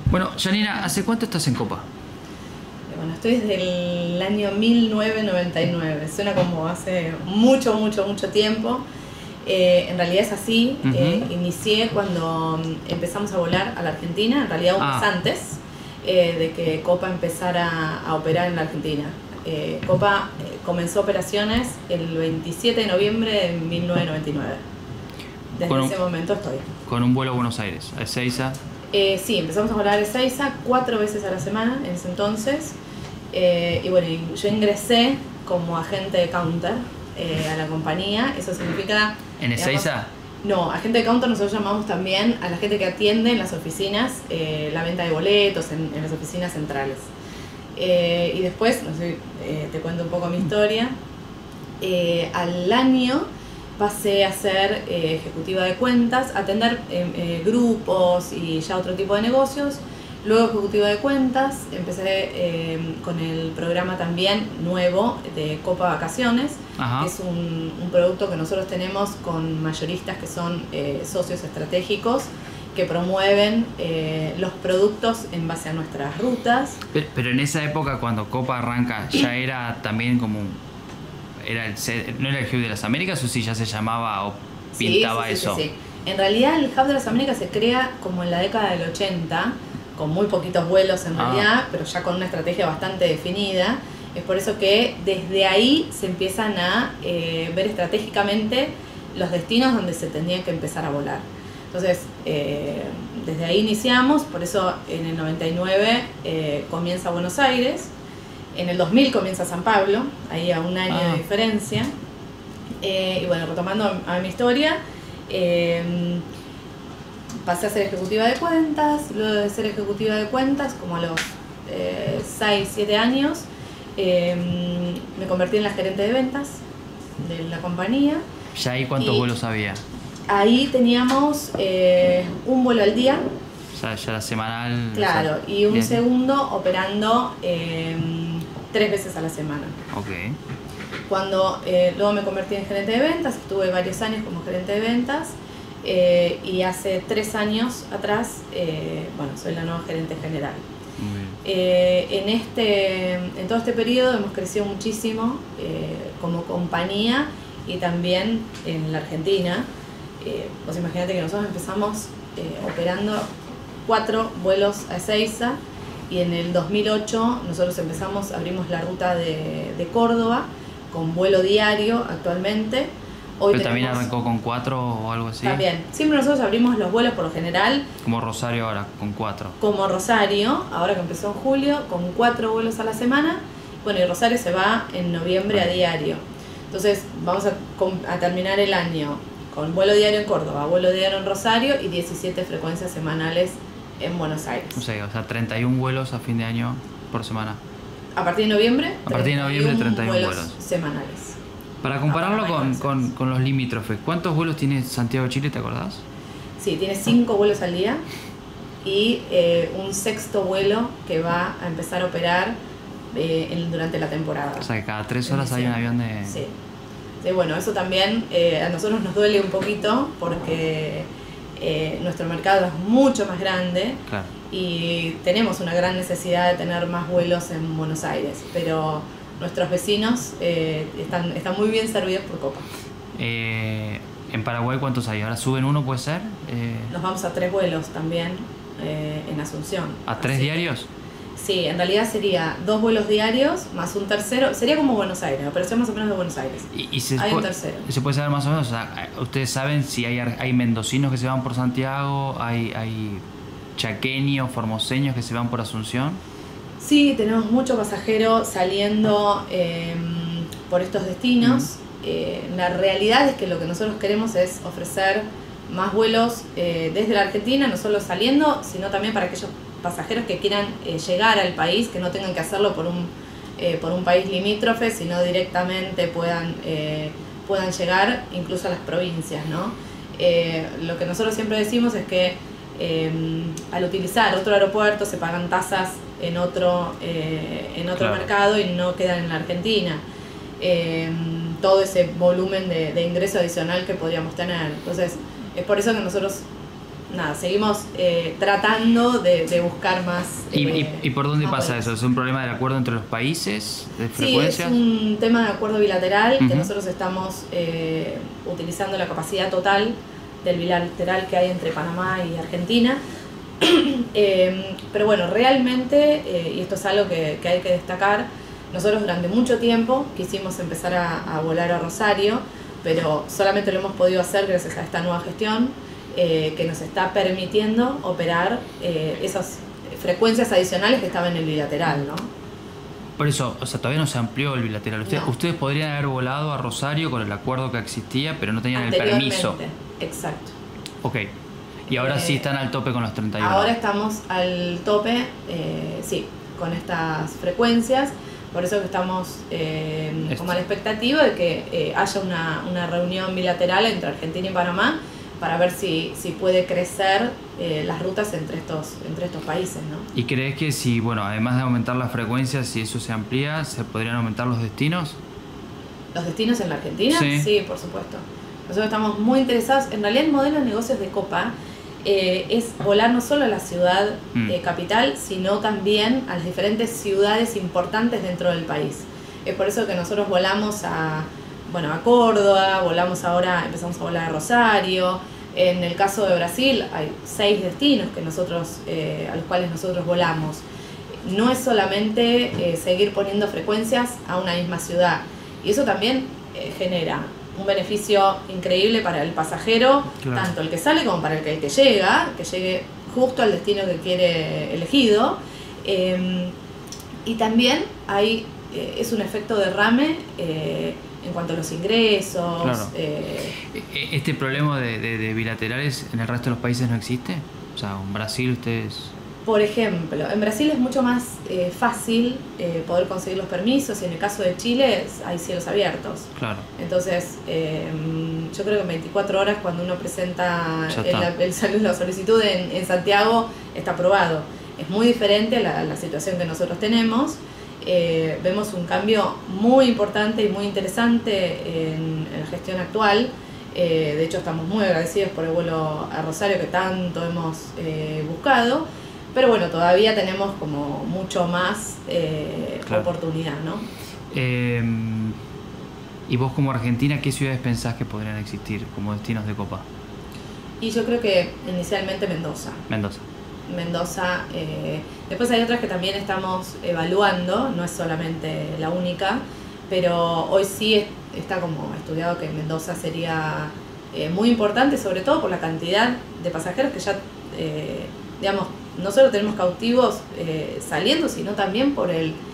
Bueno, Janina, ¿hace cuánto estás en Copa? Bueno, estoy desde el año 1999. Suena como hace mucho, mucho, mucho tiempo. En realidad es así. Inicié cuando empezamos a volar a la Argentina, en realidad un mes antes de que Copa empezara a operar en la Argentina. Copa comenzó operaciones el 27 de noviembre de 1999. Desde ese momento estoy. Con un vuelo a Buenos Aires, a Ezeiza. Sí, empezamos a volar a Ezeiza 4 veces a la semana en ese entonces. Y bueno, yo ingresé como agente de counter a la compañía. Eso significa... ¿En Ezeiza? No, agente de counter nosotros llamamos también a la gente que atiende en las oficinas, la venta de boletos, en las oficinas centrales. Y después, no sé, te cuento un poco mi historia. Al año pasé a ser ejecutiva de cuentas, atender grupos y ya otro tipo de negocios. Luego ejecutiva de cuentas, empecé con el programa también nuevo de Copa Vacaciones, que es un producto que nosotros tenemos con mayoristas que son socios estratégicos, que promueven los productos en base a nuestras rutas. Pero en esa época, cuando Copa arranca, ¿ya era también como... ¿No era el Hub de las Américas o si ya se llamaba o pintaba eso? Sí. En realidad el Hub de las Américas se crea como en la década del 80, con muy poquitos vuelos en realidad, pero ya con una estrategia bastante definida. Es por eso que desde ahí se empiezan a ver estratégicamente los destinos donde se tendría que empezar a volar. Entonces, desde ahí iniciamos, por eso en el 99 comienza Buenos Aires, en el 2000 comienza San Pablo, ahí a un año de diferencia. Y bueno, retomando a mi historia, pasé a ser ejecutiva de cuentas. Luego de ser ejecutiva de cuentas, como a los 6, 7 años, me convertí en la gerente de ventas de la compañía. ¿Ya ahí cuántos vuelos había? Ahí teníamos un vuelo al día. O sea, ya la semanal... Claro, y un segundo operando 3 veces a la semana. Ok. Cuando luego me convertí en gerente de ventas, estuve varios años como gerente de ventas. Y hace 3 años atrás, bueno, soy la nueva gerente general. En todo este periodo hemos crecido muchísimo como compañía y también en la Argentina. Vos imaginate que nosotros empezamos operando 4 vuelos a Ezeiza y en el 2008 nosotros abrimos la ruta de Córdoba con vuelo diario actualmente. Hoy ¿Pero también arrancó con 4 o algo así? También. Siempre nosotros abrimos los vuelos por lo general. Como Rosario ahora, con 4. Como Rosario, ahora que empezó en julio, con 4 vuelos a la semana. Bueno, y Rosario se va en noviembre a diario. Entonces vamos a terminar el año con vuelo diario en Córdoba, vuelo diario en Rosario y 17 frecuencias semanales en Buenos Aires. O sea, 31 vuelos a fin de año por semana. A partir de noviembre, 31 vuelos semanales. Para compararlo con los limítrofes, ¿cuántos vuelos tiene Santiago de Chile, te acordás? Sí, tiene 5 vuelos al día y un 6º vuelo que va a empezar a operar durante la temporada. O sea, que cada 3 horas hay un avión de... Sí. Sí, bueno, eso también a nosotros nos duele un poquito porque nuestro mercado es mucho más grande. Claro. Y tenemos una gran necesidad de tener más vuelos en Buenos Aires, pero nuestros vecinos están muy bien servidos por Copa. ¿En Paraguay cuántos hay? ¿Ahora suben uno, puede ser? Nos vamos a 3 vuelos también en Asunción. ¿A 3 diarios? Sí, en realidad sería 2 vuelos diarios más un tercero. Sería como Buenos Aires, pero operación más o menos de Buenos Aires. Hay un tercero. ¿Se puede saber más o menos? O sea, ¿ustedes saben si hay mendocinos que se van por Santiago? ¿Hay chaqueños, formoseños que se van por Asunción? Sí, tenemos mucho pasajero saliendo por estos destinos. La realidad es que lo que nosotros queremos es ofrecer más vuelos desde la Argentina, no solo saliendo, sino también para aquellos pasajeros que quieran llegar al país, que no tengan que hacerlo por un país limítrofe, sino directamente puedan llegar incluso a las provincias, ¿no? Lo que nosotros siempre decimos es que al utilizar otro aeropuerto se pagan tasas en otro mercado y no quedan en la Argentina. Todo ese volumen de ingreso adicional que podríamos tener. Entonces, es por eso que nosotros nada, seguimos tratando de buscar más. ¿Y por dónde pasa vuelos. eso? ¿Es un problema del acuerdo entre los países? ¿De Sí, frecuencias? es un tema de acuerdo bilateral, que Ujú. nosotros estamos utilizando la capacidad total del bilateral que hay entre Panamá y Argentina. Pero bueno, realmente, y esto es algo que hay que destacar, nosotros durante mucho tiempo quisimos empezar a volar a Rosario, pero solamente lo hemos podido hacer gracias a esta nueva gestión que nos está permitiendo operar esas frecuencias adicionales que estaban en el bilateral, ¿no? Por eso, o sea, todavía no se amplió el bilateral. No. Ustedes podrían haber volado a Rosario con el acuerdo que existía, pero no tenían el Anteriormente, permiso. exacto. Ok. Y ahora sí están al tope con los 31. Ahora estamos al tope, sí, con estas frecuencias. Por eso que estamos como a la expectativa de que haya una reunión bilateral entre Argentina y Panamá para ver si puede crecer las rutas entre estos países, ¿no? ¿Y crees que si, bueno, además de aumentar las frecuencias, si eso se amplía, se podrían aumentar los destinos? ¿Los destinos en la Argentina? Sí. Sí, por supuesto. Nosotros estamos muy interesados. En realidad el modelo de negocios de Copa es volar no solo a la ciudad capital, sino también a las diferentes ciudades importantes dentro del país. Es por eso que nosotros volamos a Córdoba, empezamos a volar a Rosario. En el caso de Brasil hay 6 destinos que a los cuales nosotros volamos. No es solamente seguir poniendo frecuencias a una misma ciudad, y eso también genera un beneficio increíble para el pasajero, claro, tanto el que sale como para el que llega, que llegue justo al destino que quiere elegido. Y también es un efecto derrame en cuanto a los ingresos. Claro. ¿Este problema de bilaterales en el resto de los países no existe? O sea, en Brasil ustedes... Por ejemplo, en Brasil es mucho más fácil poder conseguir los permisos, y en el caso de Chile hay cielos abiertos. Claro. Entonces, yo creo que en 24 horas, cuando uno presenta la solicitud en Santiago, está aprobado. Es muy diferente a la situación que nosotros tenemos. Vemos un cambio muy importante y muy interesante en la gestión actual. De hecho, estamos muy agradecidos por el vuelo a Rosario que tanto hemos buscado. Pero bueno, todavía tenemos como mucho más claro, oportunidad, ¿no? ¿Y vos como Argentina qué ciudades pensás que podrían existir como destinos de Copa? Y yo creo que inicialmente Mendoza. Mendoza. Después hay otras que también estamos evaluando, no es solamente la única, pero hoy sí está como estudiado que Mendoza sería muy importante, sobre todo por la cantidad de pasajeros que ya, digamos, no solo tenemos cautivos saliendo, sino también por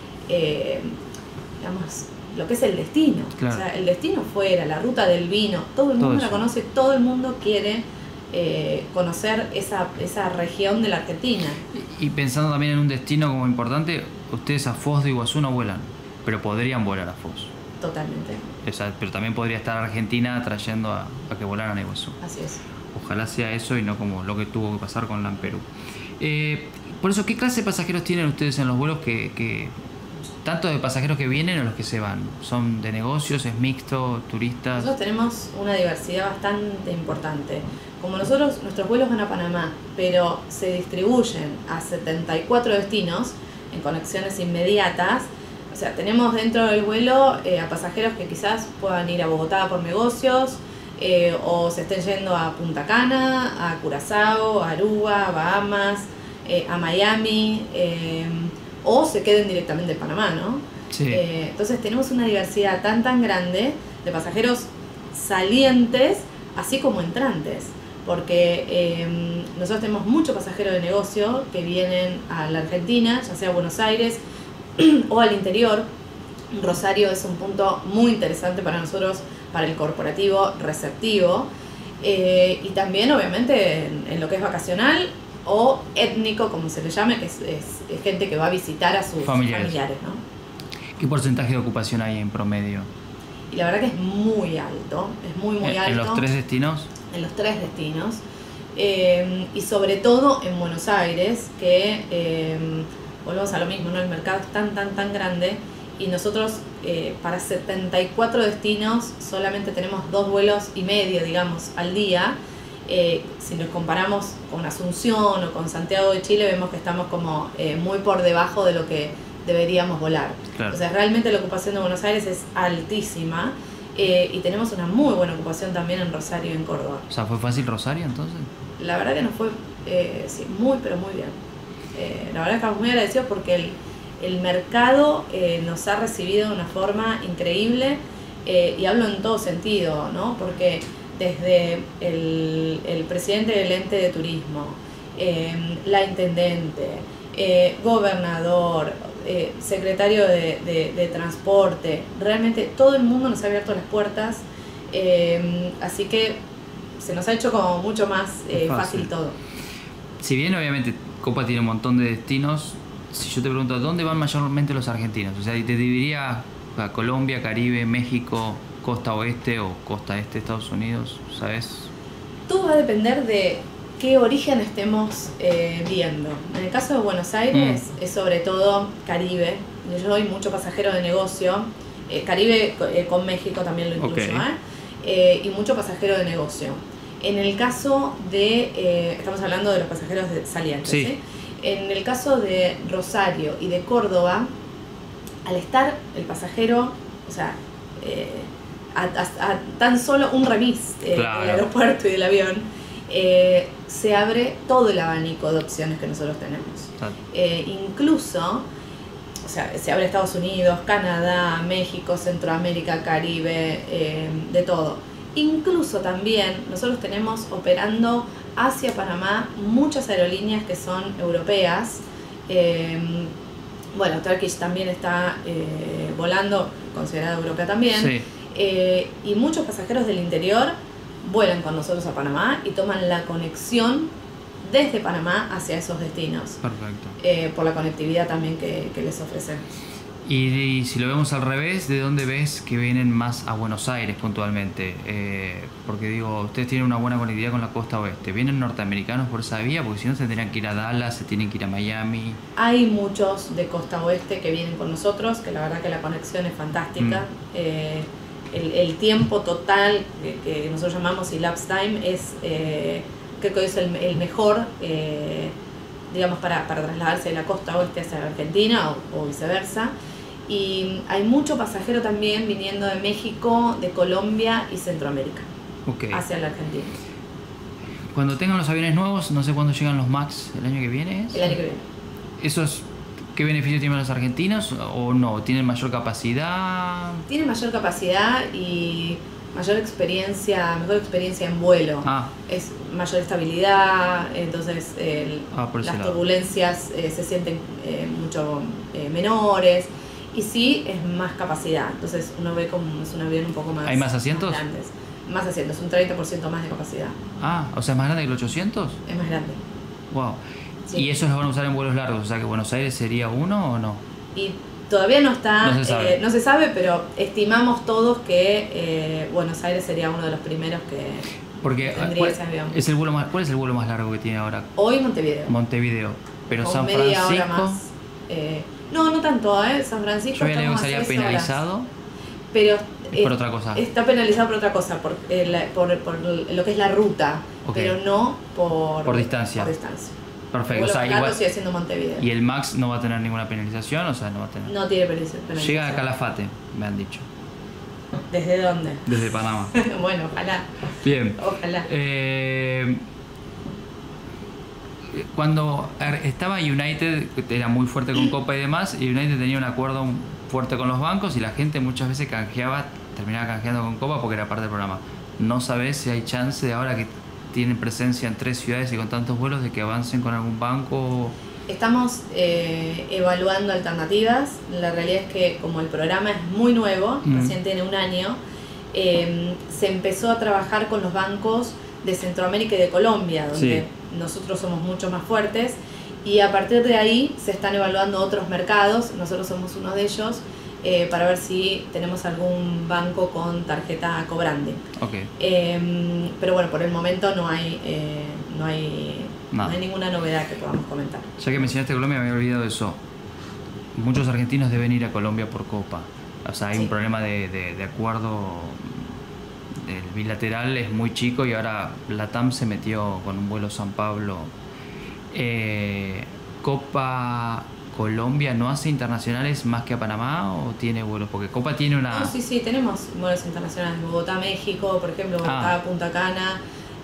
digamos, lo que es el destino. Claro. O sea, el destino fuera, la ruta del vino, todo el mundo la conoce, todo el mundo quiere conocer esa región de la Argentina. Y pensando también en un destino como importante, ustedes a Foz de Iguazú no vuelan, pero podrían volar a Foz. Totalmente. O sea, pero también podría estar Argentina trayendo a que volaran a Iguazú. Así es. Ojalá sea eso y no como lo que tuvo que pasar con LAN Perú. Por eso, ¿qué clase de pasajeros tienen ustedes en los vuelos tanto de pasajeros que vienen o los que se van? ¿Son de negocios, es mixto, turistas? Nosotros tenemos una diversidad bastante importante. Como nuestros vuelos van a Panamá, pero se distribuyen a 74 destinos en conexiones inmediatas. O sea, tenemos dentro del vuelo a pasajeros que quizás puedan ir a Bogotá por negocios, o se estén yendo a Punta Cana, a Curazao, a Aruba, a Bahamas, a Miami, o se queden directamente en Panamá, ¿no? Sí. Entonces tenemos una diversidad tan grande de pasajeros salientes, así como entrantes, porque nosotros tenemos muchos pasajeros de negocio que vienen a la Argentina, ya sea a Buenos Aires o al interior. Rosario es un punto muy interesante para nosotros, para el corporativo receptivo, y también obviamente en lo que es vacacional o étnico, como se le llame, que es gente que va a visitar a sus familiares, ¿no? ¿Qué porcentaje de ocupación hay en promedio? Y la verdad que es muy alto, es muy alto. ¿En los 3 destinos? En los 3 destinos, y sobre todo en Buenos Aires, que volvemos a lo mismo, ¿no? El mercado es tan grande, y nosotros para 74 destinos solamente tenemos 2 vuelos y medio, digamos, al día, Si nos comparamos con Asunción o con Santiago de Chile, vemos que estamos como muy por debajo de lo que deberíamos volar. Claro. O sea, realmente la ocupación de Buenos Aires es altísima, y tenemos una muy buena ocupación también en Rosario y en Córdoba. O sea, ¿fue fácil Rosario entonces? La verdad que nos fue sí, muy, pero muy bien. La verdad que estamos muy agradecidos porque el mercado nos ha recibido de una forma increíble, y hablo en todo sentido, ¿no? Porque desde el presidente del ente de turismo, la intendente, gobernador, secretario de transporte, realmente todo el mundo nos ha abierto las puertas, así que se nos ha hecho como mucho más fácil todo. Si bien obviamente Copa tiene un montón de destinos, si yo te pregunto, ¿dónde van mayormente los argentinos? O sea, te dividiría a Colombia, Caribe, México, costa oeste o costa este de Estados Unidos, ¿sabes? Todo va a depender de qué origen estemos viendo. En el caso de Buenos Aires es sobre todo Caribe. Yo doy mucho pasajero de negocio. Caribe con México también lo incluyo, okay. Y mucho pasajero de negocio. En el caso de, estamos hablando de los pasajeros salientes, sí. ¿sí? En el caso de Rosario y de Córdoba, al estar el pasajero, o sea, a tan solo un remis claro. del aeropuerto y del avión, se abre todo el abanico de opciones que nosotros tenemos. Claro. Incluso, o sea, se abre Estados Unidos, Canadá, México, Centroamérica, Caribe, de todo. Incluso también nosotros tenemos operando hacia Panamá muchas aerolíneas que son europeas. Bueno, Turkish también está volando, considerada europea también. Sí. Y muchos pasajeros del interior vuelan con nosotros a Panamá y toman la conexión desde Panamá hacia esos destinos. Perfecto. Por la conectividad también que les ofrecemos. Y si lo vemos al revés, ¿de dónde ves que vienen más a Buenos Aires puntualmente? Porque digo, ustedes tienen una buena conectividad con la costa oeste. ¿Vienen norteamericanos por esa vía? Porque si no se tendrían que ir a Dallas, se tienen que ir a Miami. Hay muchos de costa oeste que vienen con nosotros, que la verdad que la conexión es fantástica. El tiempo total que nosotros llamamos elapsed time es, creo que es el mejor, digamos, para trasladarse de la costa oeste hacia Argentina o viceversa. Y hay mucho pasajero también viniendo de México, de Colombia y Centroamérica, okay, hacia la Argentina. Cuando tengan los aviones nuevos, no sé cuándo llegan los MAX, ¿el año que viene es? El año que viene. ¿Esos qué beneficios tienen los argentinos o no? ¿Tienen mayor capacidad? Tienen mayor capacidad y mayor experiencia, mejor experiencia en vuelo. Es mayor estabilidad, entonces las turbulencias se sienten mucho menores. Y sí, es más capacidad. Entonces uno ve como es un avión un poco más... ¿Hay más asientos? Más asientos, un 30% más de capacidad. O sea, ¿es más grande que el 800? Es más grande. Wow. Sí. ¿Y esos los van a usar en vuelos largos? O sea, que Buenos Aires sería uno o no. Y todavía no está... No se sabe. Pero estimamos todos que Buenos Aires sería uno de los primeros que... Porque tendría ese avión. ¿Cuál es el vuelo más largo que tiene ahora? Hoy Montevideo. Montevideo. Pero con San media Francisco... hora más. No tanto, San Francisco. Yo había leído que salía penalizado. Horas. Pero por otra cosa. Está penalizado por otra cosa, por lo que es la ruta, okay, pero no por distancia. Por distancia. Perfecto. O sea, igual sigue siendo Montevideo. ¿Y el MAX no va a tener ninguna penalización? O sea, no va a tener. No tiene penalización. Llega a Calafate, me han dicho. ¿Desde dónde? Desde Panamá. Bueno, ojalá. Bien. Ojalá. Cuando estaba United, era muy fuerte con Copa y demás, y United tenía un acuerdo fuerte con los bancos y la gente muchas veces terminaba canjeando con Copa porque era parte del programa. ¿No sabés si hay chance de ahora que tienen presencia en 3 ciudades y con tantos vuelos de que avancen con algún banco? Estamos evaluando alternativas. La realidad es que como el programa es muy nuevo, recién tiene un año, se empezó a trabajar con los bancos de Centroamérica y de Colombia, donde nosotros somos mucho más fuertes, y a partir de ahí se están evaluando otros mercados. Nosotros somos uno de ellos, para ver si tenemos algún banco con tarjeta cobrante. Okay. Pero bueno, por el momento no hay ninguna novedad que podamos comentar. Ya que mencionaste Colombia, me había olvidado de eso. Muchos argentinos deben ir a Colombia por Copa. O sea, hay un problema de acuerdo el bilateral es muy chico y ahora LATAM se metió con un vuelo San Pablo. Copa Colombia no hace internacionales más que a Panamá o tiene vuelos, porque Copa tiene una... No, sí, tenemos vuelos internacionales, Bogotá, México, por ejemplo, Bogotá, Punta Cana,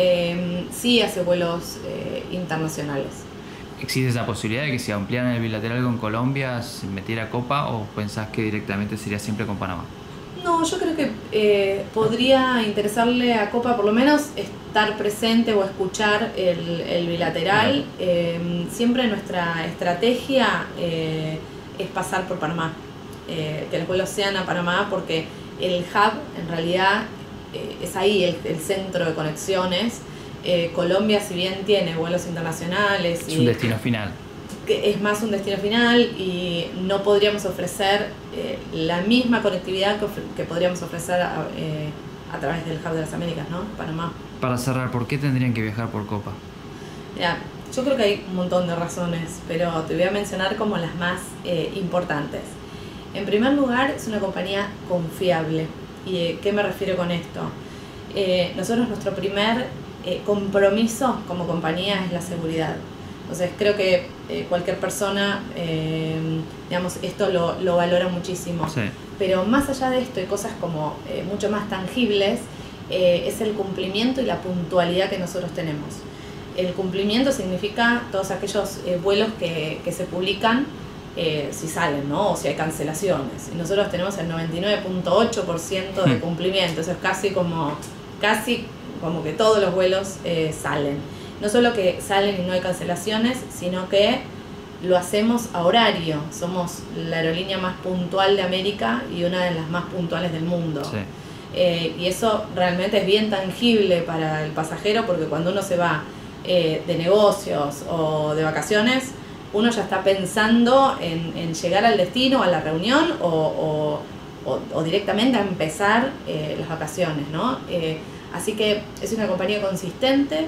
sí hace vuelos internacionales. ¿Existe esa posibilidad de que si ampliaran el bilateral con Colombia se metiera Copa o pensás que directamente sería siempre con Panamá? No, yo creo que podría interesarle a Copa por lo menos estar presente o escuchar el bilateral. Siempre nuestra estrategia es pasar por Panamá, que los vuelos sean a Panamá, porque el hub en realidad es ahí el centro de conexiones. Colombia, si bien tiene vuelos internacionales, es un destino final. Que es más un destino final y no podríamos ofrecer la misma conectividad que podríamos ofrecer a través del Hub de las Américas, ¿no? Panamá. Para cerrar, ¿por qué tendrían que viajar por Copa? Mira, yo creo que hay un montón de razones, pero te voy a mencionar como las más importantes. En primer lugar, es una compañía confiable. ¿Y qué me refiero con esto? Nosotros, nuestro primer compromiso como compañía es la seguridad. Entonces creo que cualquier persona, digamos, esto lo valora muchísimo. Sí. Pero más allá de esto y cosas como mucho más tangibles, es el cumplimiento y la puntualidad que nosotros tenemos. El cumplimiento significa todos aquellos vuelos que se publican si salen, ¿no? O si hay cancelaciones. Y nosotros tenemos el 99.8% de cumplimiento. Eso es casi como que todos los vuelos salen. No solo que salen y no hay cancelaciones, sino que lo hacemos a horario. Somos la aerolínea más puntual de América y una de las más puntuales del mundo. Sí. Y eso realmente es bien tangible para el pasajero, porque cuando uno se va de negocios o de vacaciones, uno ya está pensando en llegar al destino, a la reunión o directamente a empezar las vacaciones, ¿no? Así que es una compañía consistente.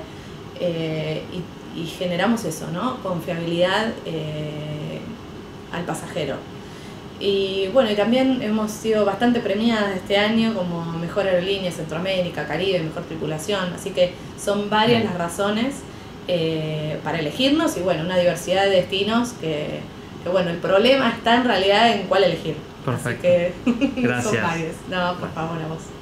Y generamos eso, ¿no? Confiabilidad al pasajero. Y bueno, y también hemos sido bastante premiadas este año como mejor aerolínea Centroamérica, Caribe, mejor tripulación, así que son varias las razones para elegirnos y bueno, una diversidad de destinos que bueno, el problema está en realidad en cuál elegir. Perfecto. Así que gracias. son varios. No, por favor, a vos.